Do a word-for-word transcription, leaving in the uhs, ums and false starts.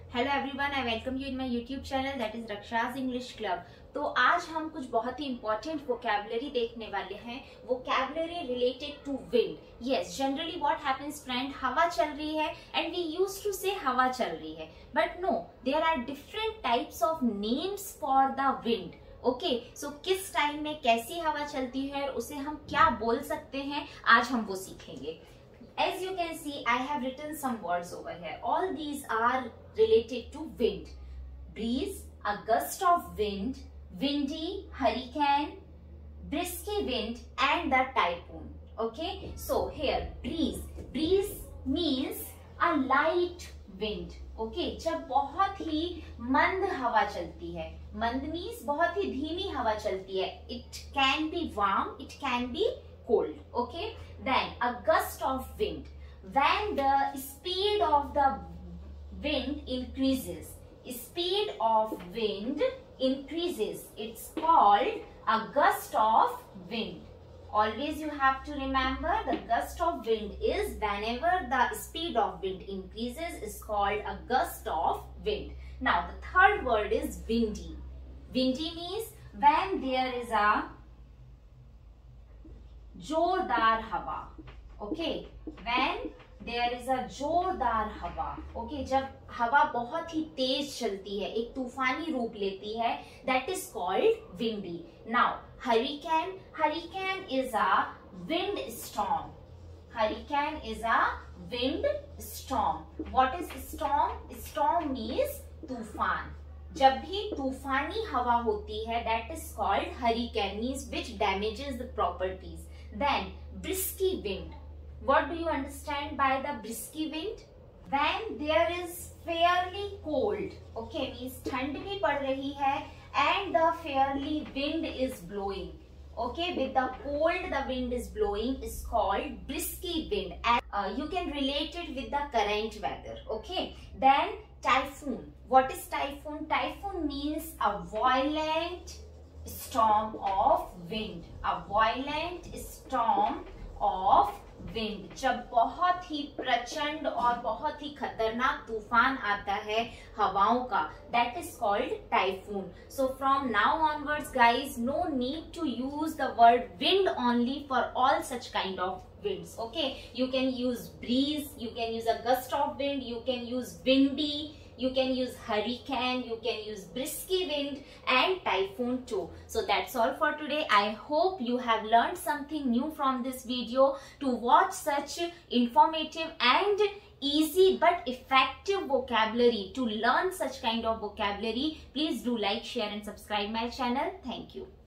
Hello everyone, I welcome you in my YouTube channel that is Raksha's English club. तो आज हम कुछ बहुत ही इंपॉर्टेंट वोकैबुलरी देखने वाले हैं। Vocabulary related to wind. Yes, generally what happens friend, हवा चल रही है एंड वी यूज्ड टू से हवा चल रही है, but no, there are different types of names for the wind. Okay, so किस टाइम में कैसी हवा चलती है और उसे हम क्या बोल सकते हैं, आज हम वो सीखेंगे। As you can see, I have written some words over here. All these are related to wind. Breeze, a gust of wind, windy, hurricane, brisky wind, and the typhoon. Okay, so here breeze. Breeze means a light wind. Okay, जब बहुत ही मंद हवा चलती है, मंद means बहुत ही धीमी हवा चलती है. It can be warm, it can be cold. Okay, then a gust of wind, when the speed of the wind increases, speed of wind increases, it's called a gust of wind. Always you have to remember, the gust of wind is whenever the speed of wind increases, is called a gust of wind. Now the third word is windy. Windy means when there is a जोरदार हवा. Okay, when there is a जोरदार हवा. Okay, जब हवा बहुत ही तेज चलती है, एक तूफानी रूप लेती है, that is called windy. Now hurricane. Hurricane is a wind storm. Hurricane is a wind storm. What is storm? Storm means तूफान. जब भी तूफानी हवा होती है, that is called hurricane, means which damages the properties. Then brisky wind. What do you understand by the brisky wind? When there is fairly cold. Okay, means ठंड भी पड़ रही है and the fairly wind is blowing. Okay, with the cold the wind is blowing is called brisky wind. And uh, you can relate it with the current weather. Okay, then typhoon. What is typhoon? Typhoon means a violent storm of wind. A violent storm of wind. जब बहुत ही प्रचंड और बहुत ही खतरनाक तूफान आता है हवाओं का, that is called typhoon. So from now onwards guys, no need to use the word wind only for all such kind of winds. Okay, you can use breeze, you can use a gust of wind, you can use windy, you can use hurricane, you can use brisky wind and typhoon too. So that's all for today. I hope you have learned something new from this video. To watch such informative and easy but effective vocabulary, to learn such kind of vocabulary, please do like, share and subscribe my channel. Thank you.